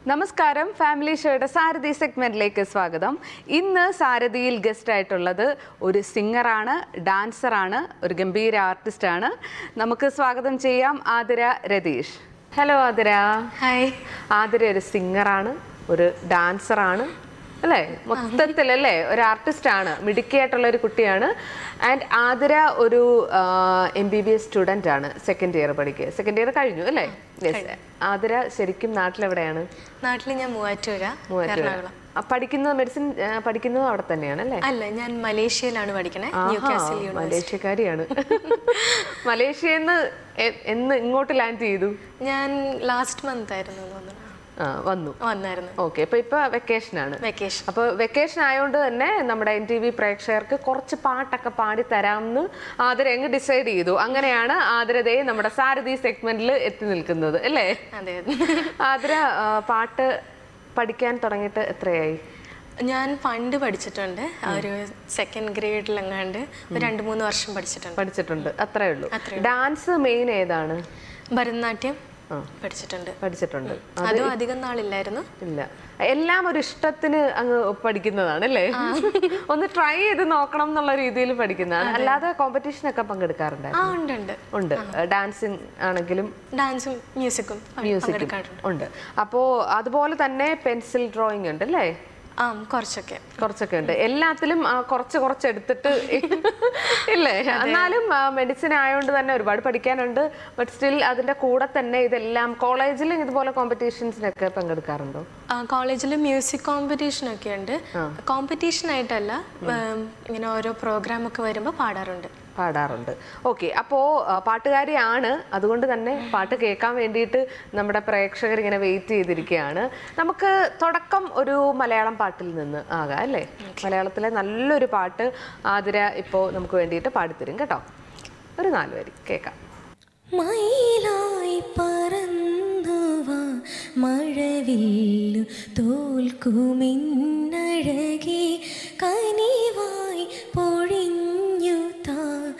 നമസ്കാരം, ഫാമിലി ഷോയുടെ സാരഥി സെഗ്മെന്റിലേക്ക് സ്വാഗതം. ഇന്ന് സാരഥിയിൽ ഗസ്റ്റ് ആയിട്ടുള്ളത് ഒരു സിംഗറാണ്, ഡാൻസറാണ്, ഒരു ഗംഭീര ആർട്ടിസ്റ്റാണ്. നമുക്ക് സ്വാഗതം ചെയ്യാം ആതിര രതീഷ്. ഹലോ ആതിര. ഹായ്. ആതിര ഒരു സിംഗറാണ്, ഒരു ഡാൻസറാണ് അല്ലേ, മൊത്തത്തിലല്ലേ ഒരു ആർട്ടിസ്റ്റാണ്, മിടുക്കിയായിട്ടുള്ള ഒരു കുട്ടിയാണ്. ആൻഡ് ആതിര ഒരു MBBS സ്റ്റുഡൻ്റ് ആണ്, സെക്കൻഡ് ഇയർ പഠിക്കുക. സെക്കൻഡ് ഇയർ കഴിഞ്ഞു അല്ലേ? യെസ്. ആതിര ശരിക്കും നാട്ടിലെവിടെയാണ്? നാട്ടിൽ ഞാൻ മൂവാറ്റുപുഴ. പഠിക്കുന്ന മെഡിസിൻ പഠിക്കുന്നത് അവിടെ തന്നെയാണ് അല്ലേ? അല്ല, ഞാൻ മലേഷ്യയിലാണ് പഠിക്കണേ. മലേഷ്യക്കാരിയാണ്. മലേഷ്യന്ന് എന്ന് ഇങ്ങോട്ട് ലാൻഡ് ചെയ്തു? ഞാൻ ലാസ്റ്റ് മന്ത് ആയിരുന്നു വന്നായിരുന്നു. ഓക്കെ, അപ്പൊ ഇപ്പൊ വെക്കേഷൻ ആണ്. വെക്കേഷൻ. അപ്പൊ വെക്കേഷൻ ആയതുകൊണ്ട് തന്നെ നമ്മുടെ NTV പ്രേക്ഷകർക്ക് കുറച്ച് പാട്ടൊക്കെ പാടി തരാമെന്ന് ആതിര എങ്ങ് ഡിസൈഡ് ചെയ്തു. അങ്ങനെയാണ് ആതിരതയെ നമ്മുടെ സാരഥി സെഗ്മെന്റിൽ എത്തി നിൽക്കുന്നത് അല്ലേ? അതെ. ആതിര പാട്ട് പഠിക്കാൻ തുടങ്ങിയിട്ട് എത്രയായി? ഞാൻ പണ്ട് പഠിച്ചിട്ടുണ്ട്, ഒരു സെക്കൻഡ് ഗ്രേഡിലെങ്ങാണ്ട് 2-3 വർഷം പഠിച്ചിട്ടുണ്ട്. അത്രേ ഉള്ളൂ. ഡാൻസ് മെയിൻ ഏതാണ്? ഭരതനാട്യം പഠിച്ചിട്ടുണ്ട്. അതും അധികം നാളില്ലായിരുന്നു. ഇല്ല, എല്ലാം ഒരു ഇഷ്ടത്തിന് അങ്ങ് പഠിക്കുന്നതാണ് അല്ലേ? ഒന്ന് ട്രൈ ചെയ്ത് നോക്കണം എന്നുള്ള രീതിയിൽ പഠിക്കുന്നതാണ്. അല്ലാതെ കോമ്പറ്റീഷനൊക്കെ പങ്കെടുക്കാറുണ്ട്? ഉണ്ട്. ഡാൻസിങ് ആണെങ്കിലും ഡാൻസും മ്യൂസിക്കും ഉണ്ട്. അപ്പോ അതുപോലെ തന്നെ പെൻസിൽ ഡ്രോയിങ് ഉണ്ട് അല്ലേ? കുറച്ചൊക്കെ ഉണ്ട്. എല്ലാത്തിലും കുറച്ച് എടുത്തിട്ട് ഇല്ലേ? എന്നാലും മെഡിസിൻ ആയതുകൊണ്ട് തന്നെ ഒരുപാട് പഠിക്കാനുണ്ട്. ബട്ട് സ്റ്റിൽ അതിന്റെ കൂടെ തന്നെ ഇതെല്ലാം കോളേജിൽ ഇതുപോലെ കോമ്പറ്റീഷൻസിനൊക്കെ പങ്കെടുക്കാറുണ്ടോ? കോളേജിൽ മ്യൂസിക് കോമ്പറ്റീഷൻ ഒക്കെ ഉണ്ട്. കോമ്പറ്റീഷൻ ആയിട്ടല്ല, ഇങ്ങനെ ഓരോ പ്രോഗ്രാം ഒക്കെ വരുമ്പോൾ പാടാറുണ്ട്. ഓക്കെ, അപ്പോൾ പാട്ടുകാരിയാണ്. അതുകൊണ്ട് തന്നെ പാട്ട് കേൾക്കാൻ വേണ്ടിയിട്ട് നമ്മുടെ പ്രേക്ഷകർ ഇങ്ങനെ വെയിറ്റ് ചെയ്തിരിക്കുകയാണ്. നമുക്ക് തുടക്കം ഒരു മലയാളം പാട്ടിൽ നിന്ന് ആകാം അല്ലേ? മലയാളത്തിലെ നല്ലൊരു പാട്ട് ആതിര ഇപ്പോൾ നമുക്ക് വേണ്ടിയിട്ട് പാടിത്തരും കേട്ടോ. ഒരു 4 വരി കേൾക്കാം. മയിലായി പറന്നുവാ മഴവില്ലു തോൽക്കുമിന്നഴകി കനിവായി പൊഴിഞ്ഞു താ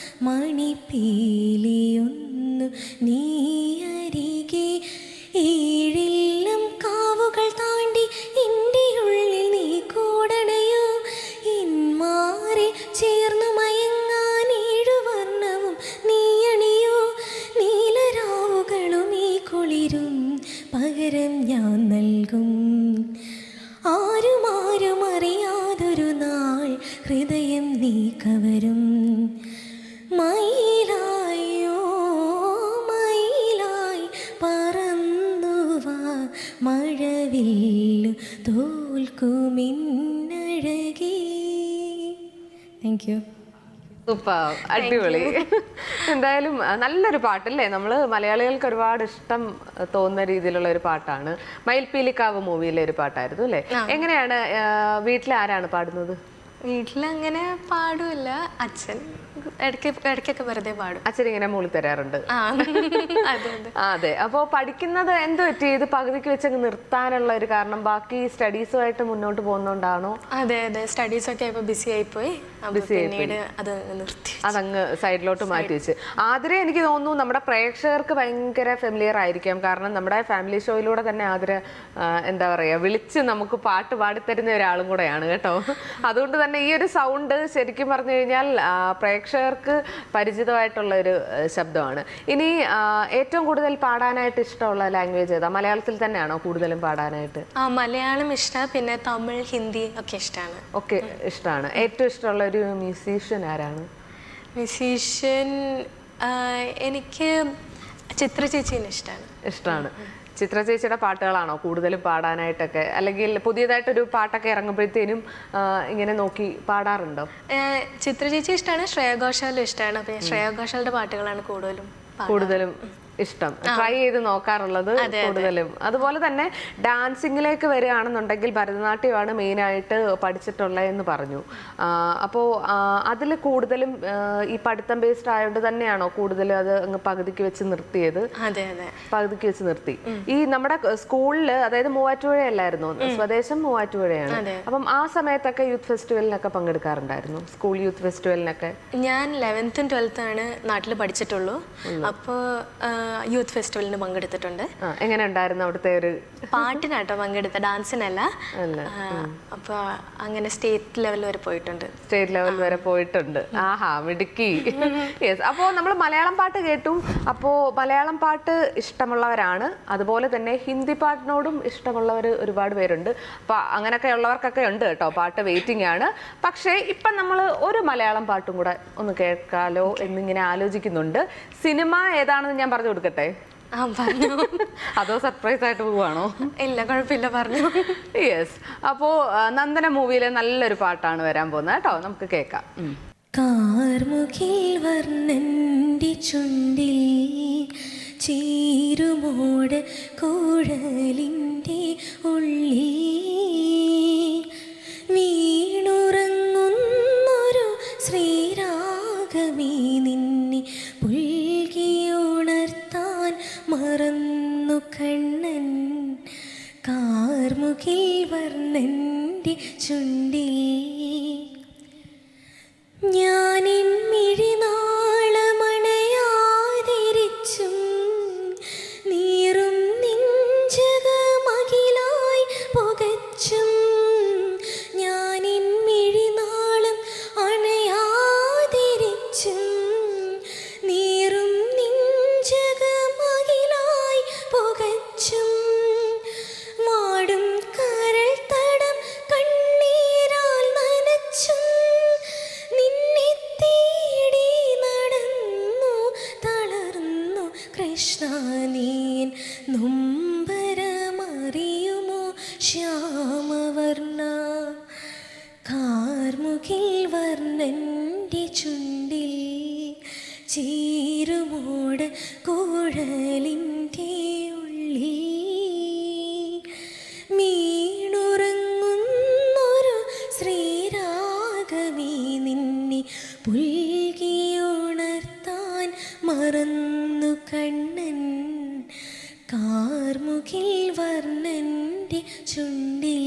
മണിപ്പീലിയൊന്നു നീ അരികെ ഏഴില്ലം കാവുകൾ താണ്ടി എൻ്റെ ഉള്ളിൽ നീ കൂടണയോ ഇന്മാറിൽ ചേർന്നു മയങ്ങാൻ 7 വർണ്ണവും നീ അണിയോ നീലരാവുകളും ഈ കുളിരും പകരം ഞാൻ നൽകും ആരും അറിയാതൊരു നാൾ ഹൃദയം നീ കവരും മയിലായോ മയിലായി പറന്നുവാ മഴവില്ലു തോൽക്കുമിന്നഴകി. Thank you. സൂപ്പർ, അടിപൊളി. എന്തായാലും നല്ലൊരു പാട്ടല്ലേ? നമ്മൾ മലയാളികൾക്ക് ഒരുപാട് ഇഷ്ടം തോന്നുന്ന രീതിയിലുള്ള ഒരു പാട്ടാണ്. മയിൽപ്പീലിക്കാവ് മൂവിയിലെ ഒരു പാട്ടായിരുന്നു അല്ലേ? എങ്ങനെയാണ് വീട്ടിൽ ആരാണ് പാടുന്നത്? വീട്ടിലങ്ങനെ പാടില്ല, അച്ഛൻ ഇടയ്ക്കൊക്കെ വെറുതെ പാടും. അച്ഛൻ ഇങ്ങനെ മൂളി തരാറുണ്ട്. അതെ. അപ്പോൾ പഠിക്കുന്നത് എന്ത് പറ്റി ഇത് പകുതിക്ക് വെച്ചങ്ങ് നിർത്താനുള്ള ഒരു കാരണം? ബാക്കി സ്റ്റഡീസുമായിട്ട് മുന്നോട്ട് പോകുന്നോണ്ടാണോ? അതെ, സ്റ്റഡീസൊക്കെ ഇപ്പൊ ബിസി ആയിപ്പോയി, അതങ്ങ് സൈഡിലോട്ട് മാറ്റി വെച്ച്. ആതിര എനിക്ക് തോന്നുന്നു നമ്മുടെ പ്രേക്ഷകർക്ക് ഭയങ്കര ഫെമിലിയർ ആയിരിക്കാം. കാരണം നമ്മുടെ ഫാമിലി ഷോയിലൂടെ തന്നെ ആതിര എന്താ പറയാ വിളിച്ച് നമുക്ക് പാട്ട് പാടിത്തരുന്ന ഒരാളും കൂടെയാണ് കേട്ടോ. അതുകൊണ്ട് തന്നെ ഈ ഒരു സൗണ്ട് ശരിക്കും പറഞ്ഞു കഴിഞ്ഞാൽ പ്രേക്ഷകർക്ക് പരിചിതമായിട്ടുള്ള ഒരു ശബ്ദമാണ്. ഇനി ഏറ്റവും കൂടുതൽ പാടാനായിട്ട് ഇഷ്ടമുള്ള ലാംഗ്വേജ് ഏതാ? മലയാളത്തിൽ തന്നെയാണോ കൂടുതലും പാടാനായിട്ട്? മലയാളം ഇഷ്ടമാണ്, പിന്നെ തമിഴ്, ഹിന്ദി ഒക്കെ ഇഷ്ടമാണ്. ഏറ്റവും ഇഷ്ടമുള്ള ഒരു മ്യൂസീഷ്യൻ ആരാണ്? എനിക്ക് ചിത്ര ചേച്ചീനെ ഇഷ്ടമാണ്. ചിത്ര ചേച്ചിയുടെ പാട്ടുകളാണോ കൂടുതലും പാടാനായിട്ടൊക്കെ? അല്ലെങ്കിൽ പുതിയതായിട്ടൊരു പാട്ടൊക്കെ ഇറങ്ങുമ്പോഴത്തേനും ഇങ്ങനെ നോക്കി പാടാറുണ്ടോ? ചിത്ര ചേച്ചി ഇഷ്ടമാണ്, ശ്രേയ ഘോഷാലും ഇഷ്ടമാണ്. അപ്പം ശ്രേയ ഘോഷാലിന്റെ പാട്ടുകളാണ് കൂടുതലും ഇഷ്ടം, ട്രൈ ചെയ്ത് നോക്കാറുള്ളത് കൂടുതലും. അതുപോലെ തന്നെ ഡാൻസിങ്ങിലേക്ക് വരികയാണെന്നുണ്ടെങ്കിൽ ഭരതനാട്യമാണ് മെയിനായിട്ട് പഠിച്ചിട്ടുള്ളതെന്ന് പറഞ്ഞു. അപ്പോൾ അതിൽ കൂടുതലും ഈ പഠിത്തം ബേസ്ഡ് ആയതുകൊണ്ട് തന്നെയാണോ കൂടുതൽ അത് അങ്ങ് പകുതിക്ക് വെച്ച് നിർത്തിയത്? പകുതിക്ക് വെച്ച് നിർത്തി. ഈ നമ്മുടെ സ്കൂളിൽ, അതായത് മൂവാറ്റുപുഴയല്ലായിരുന്നു സ്വദേശം? മൂവാറ്റുപുഴയാണ്. അപ്പം ആ സമയത്തൊക്കെ യൂത്ത് ഫെസ്റ്റിവലിനൊക്കെ പങ്കെടുക്കാറുണ്ടായിരുന്നു? സ്കൂൾ യൂത്ത് ഫെസ്റ്റിവലിനൊക്കെ? ഞാൻ 11th ഉം 12th ആണ് നാട്ടിൽ പഠിച്ചിട്ടുള്ളൂ. അപ്പോൾ യൂത്ത് ഫെസ്റ്റിവലിന് പങ്കെടുത്തിട്ടുണ്ട്. എങ്ങനെ ഉണ്ടായിരുന്നു അവിടുത്തെ ഒരു പാട്ടിനാട്ടോ പങ്കെടുത്ത, ഡാൻസിനല്ല. അപ്പോൾ അങ്ങനെ സ്റ്റേറ്റ് ലെവൽ വരെ പോയിട്ടുണ്ട്. സ്റ്റേറ്റ് ലെവൽ വരെ പോയിട്ടുണ്ട്. ആഹാ, മിടുക്കി. യെസ്. അപ്പോൾ നമ്മൾ മലയാളം പാട്ട് കേട്ടു. അപ്പോൾ മലയാളം പാട്ട് ഇഷ്ടമുള്ളവരാണ്, അതുപോലെ തന്നെ ഹിന്ദി പാട്ടിനോടും ഇഷ്ടമുള്ളവർ ഒരുപാട് പേരുണ്ട്. അപ്പോൾ അങ്ങനെയൊക്കെ ഉള്ളവർക്കൊക്കെ ഉണ്ട് കേട്ടോ, പാട്ട് വെയിറ്റിംഗ് ആണ്. പക്ഷേ ഇപ്പം നമ്മൾ ഒരു മലയാളം പാട്ടും കൂടെ ഒന്ന് കേൾക്കാലോ എന്നിങ്ങനെ ആലോചിക്കുന്നുണ്ട്. സിനിമ ഏതാണെന്ന് ഞാൻ പറഞ്ഞു കൊടുക്കട്ടെ? അതോ സർപ്രൈസ് ആയിട്ട് പോവാണോ? ഇല്ല, കുഴപ്പമില്ല, പറഞ്ഞു. യെസ്. അപ്പോൾ നന്ദന മൂവിയിലെ നല്ലൊരു പാട്ടാണ് വരാൻ പോകുന്നത് കേട്ടോ, നമുക്ക് കേൾക്കാം. കാർമുകിൽ വർണ്ണന്റെ ചുണ്ടിൽ ചീരുമോട് കുഴലിൻ്റെ ഉള്ളിൽ വീണുറങ്ങുന്നൊരു ശ്രീരാഗമേ നിന്നെ പുൽകിയുണർത്താൻ മറന്നു കണ്ണൻ. കാർമുകിൽ വർണ്ണന്റെ ചുണ്ടിൽ ഞാനിൻ മിഴിനാളമണയാതിരിച്ചും നീറും നെഞ്ചകമകിലായി പുകച്ചും ഞാനിൻ മിഴിനാളം അണയാതിരിച്ചും നീറും നെഞ്ചകമകിലായി പുകച്ചും വാടും കരൾ തടം കണ്ണീരാൽ നനച്ചും നിന്നെ തേടി നടന്നു തളർന്നു കൃഷ്ണ നീൻ നൊമ്പരമറിയുമോ ശ്യാമവർണ്ണ. കാർമുകിൽ വർണ്ണന്റെ ചുണ്ടിൽ ചീരുമോട് കുഴലിൻ്റെ ഉള്ളിൽ വീണുറങ്ങുന്നൊരു ശ്രീരാഗമേ നിന്നെ പുൽകിയുണർത്താൻ മറന്നു കണ്ണൻ. കാർമുകിൽ വർണ്ണന്റെ ചുണ്ടിൽ.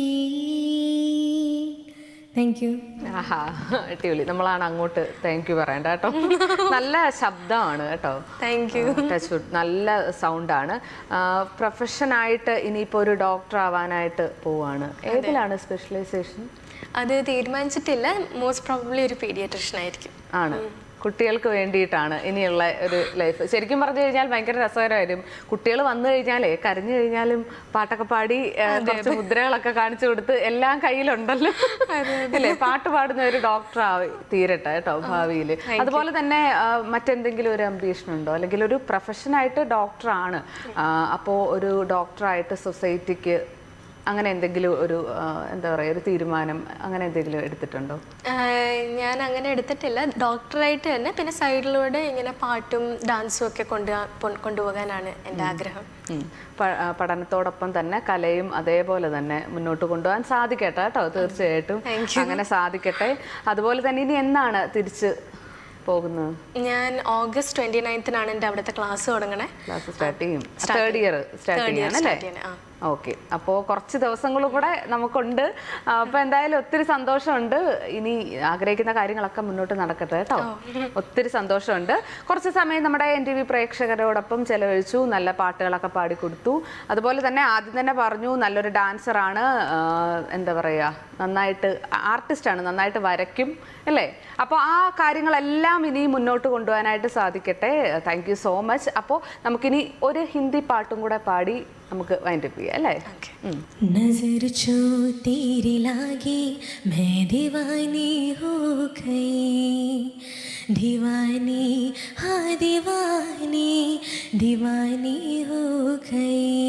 Thank you. ആഹാ, അടിപൊളി. നമ്മളാണ് അങ്ങോട്ട് താങ്ക് യു പറയണ്ട കേട്ടോ. നല്ല ശബ്ദമാണ് കേട്ടോ. Thank you. ടച്ച്വുഡ്, നല്ല സൗണ്ടാണ്. പ്രൊഫഷനായിട്ട് ഇനിയിപ്പോൾ ഒരു ഡോക്ടർ ആവാനായിട്ട് പോവാണ്. ഏതിലാണ് സ്പെഷ്യലൈസേഷൻ? അത് തീരുമാനിച്ചിട്ടില്ല. മോസ്റ്റ് പ്രോബബ്ലി ഒരു പീഡിയാട്രിഷ്യൻ ആയിരിക്കും. ആണ്. കുട്ടികൾക്ക് വേണ്ടിയിട്ടാണ് ഇനിയുള്ള ഒരു ലൈഫ്. ശരിക്കും പറഞ്ഞു കഴിഞ്ഞാൽ ഭയങ്കര രസകരമായിരുന്നു. കുട്ടികൾ വന്നു കഴിഞ്ഞാലേ കരഞ്ഞു കഴിഞ്ഞാലും പാട്ടൊക്കെ പാടി കുറച്ച് മുദ്രകളൊക്കെ കാണിച്ചു കൊടുത്ത് എല്ലാം കയ്യിലുണ്ടല്ലോ അല്ലേ? പാട്ട് പാടുന്ന ഒരു ഡോക്ടർ തീരട്ടെ കേട്ടോ ഭാവിയിൽ. അതുപോലെ തന്നെ മറ്റെന്തെങ്കിലും ഒരു അംബീഷൻ ഉണ്ടോ? അല്ലെങ്കിൽ ഒരു പ്രൊഫഷനായിട്ട് ഡോക്ടറാണ്, അപ്പോൾ ഒരു ഡോക്ടറായിട്ട് സൊസൈറ്റിക്ക് അങ്ങനെ എന്തെങ്കിലും ഒരു എന്താ പറയുക, ഒരു തീരുമാനം അങ്ങനെ എന്തെങ്കിലും എടുത്തിട്ടുണ്ടോ? ഞാൻ അങ്ങനെ എടുത്തിട്ടില്ല. ഡോക്ടറായിട്ട് തന്നെ, പിന്നെ സൈഡിലൂടെ ഇങ്ങനെ പാട്ടും ഡാൻസും ഒക്കെ കൊണ്ടുപോകാനാണ് എൻ്റെ ആഗ്രഹം. പഠനത്തോടൊപ്പം തന്നെ കലയും അതേപോലെ തന്നെ മുന്നോട്ട് കൊണ്ടുപോകാൻ സാധിക്കട്ടെ കേട്ടോ. തീർച്ചയായിട്ടും അങ്ങനെ സാധിക്കട്ടെ. അതുപോലെ തന്നെ ഇനി എന്നാണ് തിരിച്ച് പോകുന്നത്? ഞാൻ ഓഗസ്റ്റ് 29-നാണ് എൻ്റെ അവിടുത്തെ ക്ലാസ് തുടങ്ങണേ. ക്ലാസ് സ്റ്റാർട്ട് ചെയ്യും. തേർഡ് ഇയർ സ്റ്റാർട്ട് ചെയ്യാനല്ലേ? ഓക്കെ. അപ്പോൾ കുറച്ച് ദിവസങ്ങളും കൂടെ നമുക്കുണ്ട്. അപ്പോൾ എന്തായാലും ഒത്തിരി സന്തോഷമുണ്ട്. ഇനി ആഗ്രഹിക്കുന്ന കാര്യങ്ങളൊക്കെ മുന്നോട്ട് നടക്കട്ടെ കേട്ടോ. ഒത്തിരി സന്തോഷമുണ്ട്. കുറച്ച് സമയം നമ്മുടെ NTV പ്രേക്ഷകരോടൊപ്പം ചെലവഴിച്ചു, നല്ല പാട്ടുകളൊക്കെ പാടിക്കൊടുത്തു. അതുപോലെ തന്നെ ആദ്യം തന്നെ പറഞ്ഞു നല്ലൊരു ഡാൻസറാണ്, എന്താ പറയുക, നന്നായിട്ട് ആർട്ടിസ്റ്റാണ്, നന്നായിട്ട് വരയ്ക്കും അല്ലേ? അപ്പോൾ ആ കാര്യങ്ങളെല്ലാം ഇനി മുന്നോട്ട് കൊണ്ടുപോകാനായിട്ട് സാധിക്കട്ടെ. Thank you so much. അപ്പോൾ നമുക്കിനി ഒരു ഹിന്ദി പാട്ടും കൂടെ പാടി നമുക്ക് വൈൻഡ് അപ്പ് ചെയ്യാം അല്ലേ? नजर जो तेरी लागी मैं दीवानी हो गई, दीवानी हाँ दीवानी दीवानी हो गई,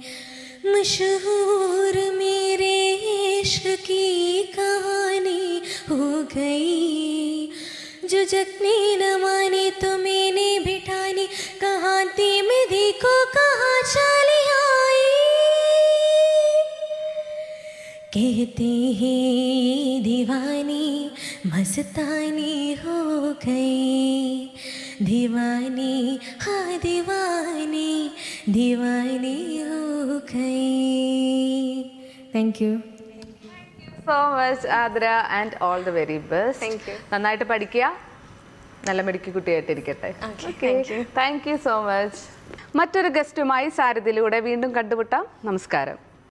मशहूर मेरे इश्क की कहानी हो गई, जो जतने न माने तो मैंने बिठानी, कहाँ थी मैं देखो कहाँ चली आई, कहते हैं दीवानी मस्तानी हो गई, दीवानी हाँ दीवानी दीवानी हो गई. Thank you. So much Aardra, and all the very best. Thank you. നന്നായിട്ട് പഠിക്കുക. നല്ല മിടുക്കി കുട്ടിയായിട്ടിരിക്കട്ടെ. Thank you so much. മറ്റൊരു ഗസ്റ്റുമായി സാരഥിയിലൂടെ വീണ്ടും കണ്ടുമുട്ടാം. നമസ്കാരം.